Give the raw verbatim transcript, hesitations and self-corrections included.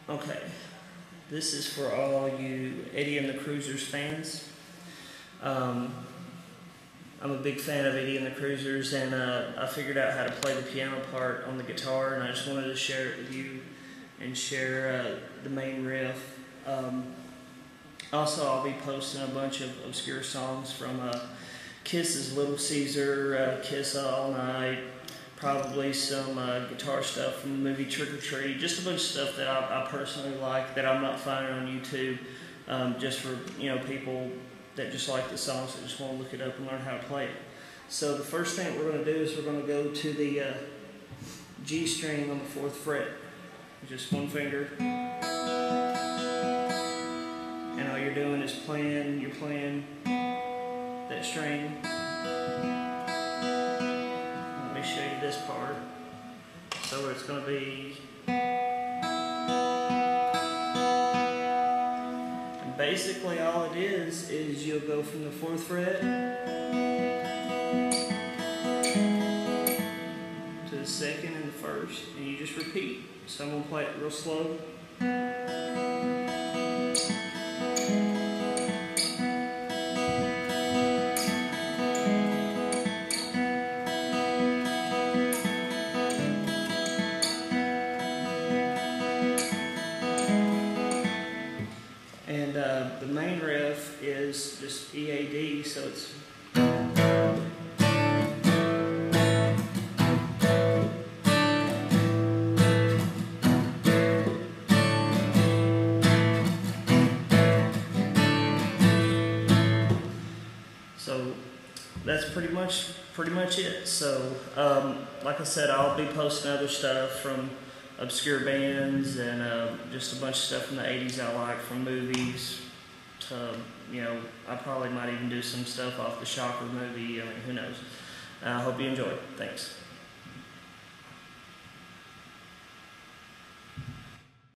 Okay, this is for all you Eddie and the Cruisers fans. Um, I'm a big fan of Eddie and the Cruisers, and uh, I figured out how to play the piano part on the guitar, and I just wanted to share it with you and share uh, the main riff. Um, also, I'll be posting a bunch of obscure songs from uh, Kiss's Little Caesar, uh, Kiss All Night, probably some uh, guitar stuff from the movie Trick or Treat, just a bunch of stuff that I, I personally like that I'm not finding on YouTube, um, just for you know people that just like the songs that just want to look it up and learn how to play it. So the first thing we're going to do is we're going to go to the uh, G string on the fourth fret, just one finger, and all you're doing is playing. You're playing that string. Show you this part. So it's going to be, and basically all it is is you'll go from the fourth fret to the second and the first, and you just repeat. So I'm going to play it real slow. And uh, the main riff is just E A D, so it's so that's pretty much pretty much it. So um, like I said, I'll be posting other stuff from obscure bands and uh, just a bunch of stuff from the eighties I like, from movies to, you know, I probably might even do some stuff off the Shocker movie. I mean, who knows. I uh, hope you enjoy it. Thanks.